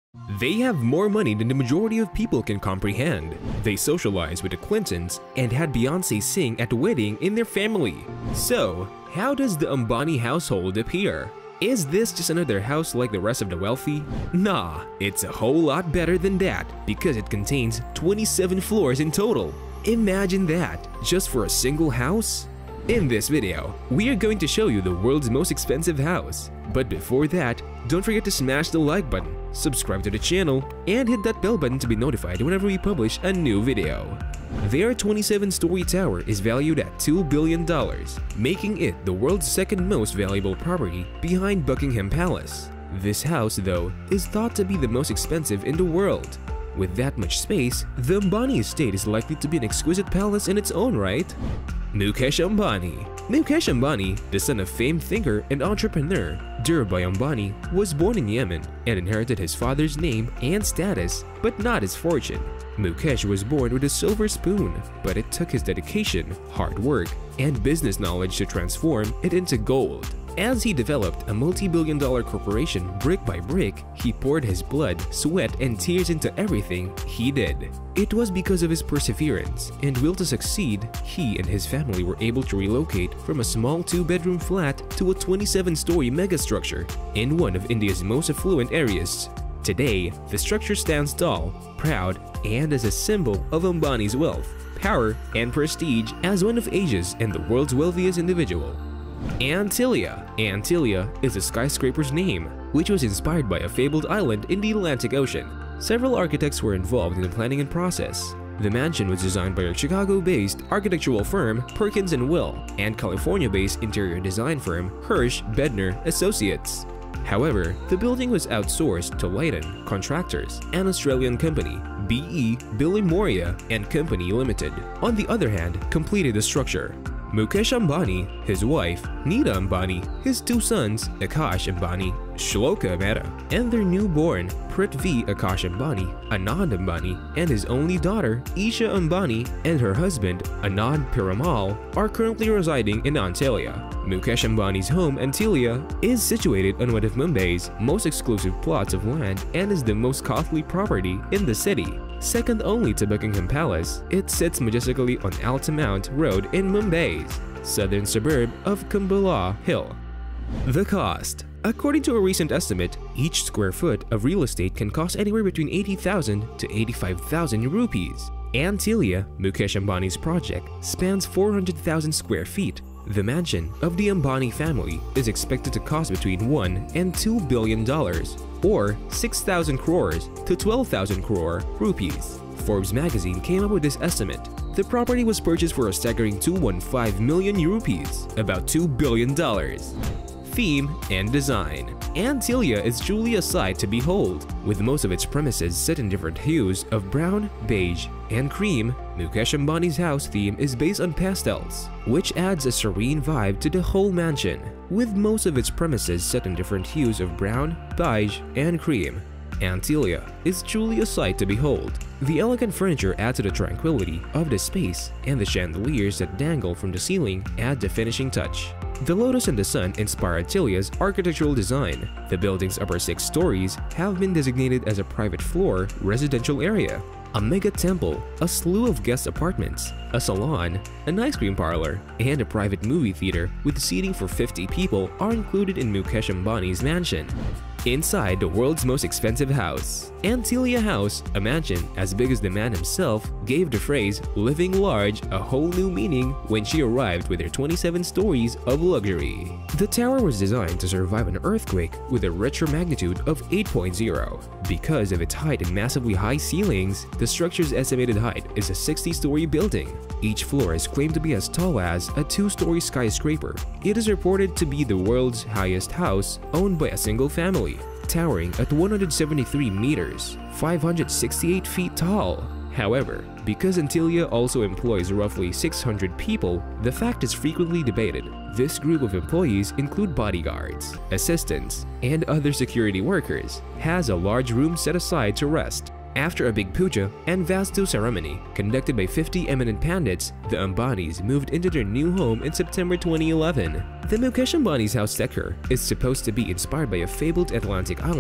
They have more money than the majority of people can comprehend. They socialize with the Clintons and had Beyoncé sing at the wedding in their family. So, how does the Ambani household appear? Is this just another house like the rest of the wealthy? Nah, it's a whole lot better than that because it contains 27 floors in total. Imagine that, just for a single house? In this video, we are going to show you the world's most expensive house. But before that, don't forget to smash the like button, subscribe to the channel, and hit that bell button to be notified whenever we publish a new video. Their 27-story tower is valued at $2 billion, making it the world's second most valuable property behind Buckingham Palace. This house, though, is thought to be the most expensive in the world. With that much space, the Ambani estate is likely to be an exquisite palace in its own right. Mukesh Ambani. Mukesh Ambani, the son of famed thinker and entrepreneur Dhirubhai Ambani, was born in Yemen and inherited his father's name and status, but not his fortune. Mukesh was born with a silver spoon, but it took his dedication, hard work, and business knowledge to transform it into gold. As he developed a multi-billion-dollar corporation brick by brick, he poured his blood, sweat, and tears into everything he did. It was because of his perseverance and will to succeed, he and his family were able to relocate from a small 2-bedroom flat to a 27-story megastructure in one of India's most affluent areas. Today, the structure stands tall, proud, and as a symbol of Ambani's wealth, power, and prestige as one of Asia's and the world's wealthiest individual. Antilia. Antilia is a skyscraper's name, which was inspired by a fabled island in the Atlantic Ocean. Several architects were involved in the planning and process. The mansion was designed by a Chicago-based architectural firm Perkins & Will and California-based interior design firm Hirsch Bedner Associates. However, the building was outsourced to Leighton Contractors, an Australian company. B.E. Billy Moria and Company Limited, on the other hand, completed the structure. Mukesh Ambani, his wife, Neeta Ambani, his 2 sons, Akash Ambani, Shloka Mehta, and their newborn, Prithvi Akash Ambani, Anand Ambani, and his only daughter, Isha Ambani, and her husband, Anand Piramal, are currently residing in Antilia. Mukesh Ambani's home, Antilia, is situated on one of Mumbai's most exclusive plots of land and is the most costly property in the city. Second only to Buckingham Palace, it sits majestically on Altamont Road in Mumbai's southern suburb of Kumbhala Hill. The cost. According to a recent estimate, each square foot of real estate can cost anywhere between 80,000 to 85,000 rupees. Antilia, Mukesh Ambani's project, spans 400,000 square feet. The mansion of the Ambani family is expected to cost between $1 and $2 billion, or 6,000 crores to 12,000 crore rupees. Forbes magazine came up with this estimate. The property was purchased for a staggering 215 million rupees, about $2 billion. Theme and design. Antilia is truly a sight to behold, with most of its premises set in different hues of brown, beige, and cream. Mukesh Ambani's house theme is based on pastels, which adds a serene vibe to the whole mansion, with most of its premises set in different hues of brown, beige, and cream. Antilia is truly a sight to behold. The elegant furniture adds to the tranquility of the space, and the chandeliers that dangle from the ceiling add the finishing touch. The lotus and the sun inspire Antilia's architectural design. The building's upper 6 stories have been designated as a private floor residential area, a mega temple, a slew of guest apartments, a salon, an ice cream parlor, and a private movie theater with seating for 50 people are included in Mukesh Ambani's mansion. Inside the world's most expensive house. Antilia House, a mansion as big as the man himself, gave the phrase "living large" a whole new meaning when she arrived with her 27 stories of luxury. The tower was designed to survive an earthquake with a Richter magnitude of 8.0. Because of its height and massively high ceilings, the structure's estimated height is a 60-story building. Each floor is claimed to be as tall as a 2-story skyscraper. It is reported to be the world's highest house owned by a single family, towering at 173 meters, 568 feet tall. However, because Antilia also employs roughly 600 people, the fact is frequently debated. This group of employees include bodyguards, assistants, and other security workers, has a large room set aside to rest. After a big puja and vastu ceremony conducted by 50 eminent pandits, the Ambanis moved into their new home in September 2011. The Mukesh Ambani's house decor is supposed to be inspired by a fabled Atlantic island.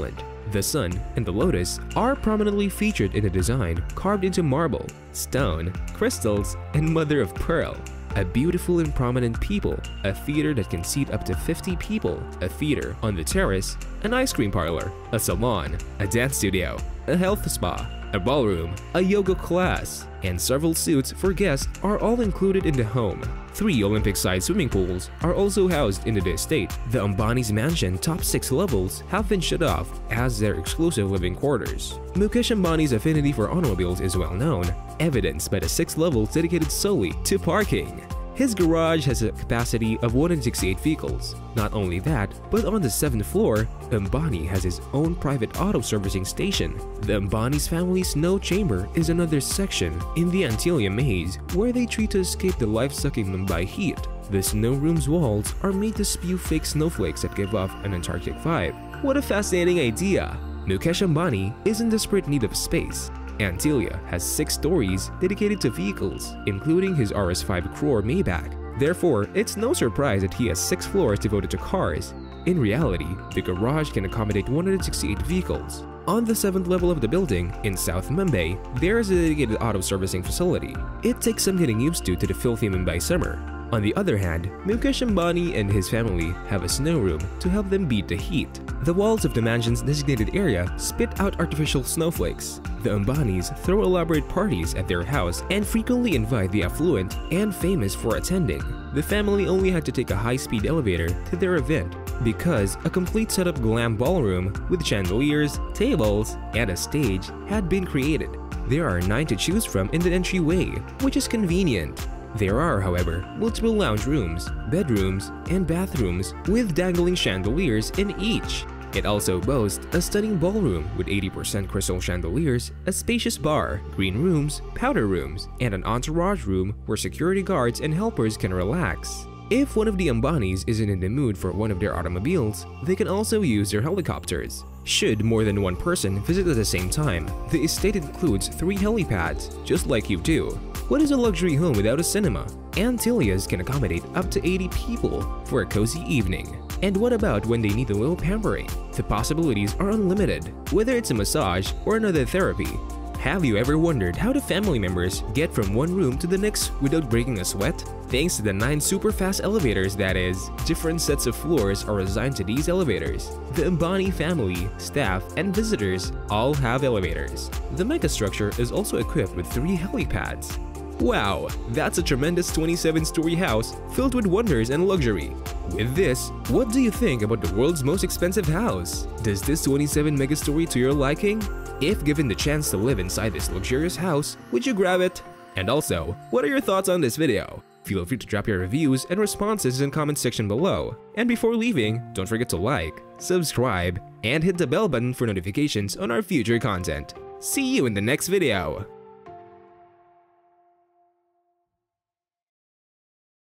The sun and the lotus are prominently featured in a design carved into marble, stone, crystals, and mother of pearl. A beautiful and prominent people, a theater that can seat up to 50 people, a theater on the terrace, an ice cream parlor, a salon, a dance studio, a health spa, a ballroom, a yoga class, and several suites for guests are all included in the home. 3 Olympic-sized swimming pools are also housed in the estate. The Ambani's mansion top 6 levels have been shut off as their exclusive living quarters. Mukesh Ambani's affinity for automobiles is well known, evidenced by the 6 levels dedicated solely to parking. His garage has a capacity of 168 vehicles. Not only that, but on the 7th floor, Ambani has his own private auto servicing station. The Ambani's family snow chamber is another section in the Antilia maze where they treat to escape the life-sucking Mumbai heat. The snow room's walls are made to spew fake snowflakes that give off an Antarctic vibe. What a fascinating idea! Mukesh Ambani is in desperate need of space. Antilia has 6 stories dedicated to vehicles, including his RS5 crore Maybach. Therefore, it's no surprise that he has 6 floors devoted to cars. In reality, the garage can accommodate 168 vehicles. On the 7th level of the building, in South Mumbai, there is a dedicated auto servicing facility. It takes some getting used to the filthy Mumbai summer. On the other hand, Mukesh Ambani and his family have a snow room to help them beat the heat. The walls of the mansion's designated area spit out artificial snowflakes. The Ambanis throw elaborate parties at their house and frequently invite the affluent and famous for attending. The family only had to take a high-speed elevator to their event because a complete setup glam ballroom with chandeliers, tables, and a stage had been created. There are 9 to choose from in the entryway, which is convenient. There are, however, multiple lounge rooms, bedrooms, and bathrooms with dangling chandeliers in each. It also boasts a stunning ballroom with 80% crystal chandeliers, a spacious bar, green rooms, powder rooms, and an entourage room where security guards and helpers can relax. If one of the Ambanis isn't in the mood for one of their automobiles, they can also use their helicopters. Should more than one person visit at the same time, the estate includes 3 helipads, just like you do. What is a luxury home without a cinema? Antilias can accommodate up to 80 people for a cozy evening. And what about when they need a little pampering? The possibilities are unlimited, whether it's a massage or another therapy. Have you ever wondered how the family members get from one room to the next without breaking a sweat? Thanks to the 9 super fast elevators, that is. Different sets of floors are assigned to these elevators. The Ambani family, staff, and visitors all have elevators. The megastructure is also equipped with 3 helipads. Wow, that's a tremendous 27-story house filled with wonders and luxury. With this, what do you think about the world's most expensive house? Does this 27 megastory to your liking? If given the chance to live inside this luxurious house, would you grab it? And also, what are your thoughts on this video? Feel free to drop your reviews and responses in the comment section below. And before leaving, don't forget to like, subscribe, and hit the bell button for notifications on our future content. See you in the next video!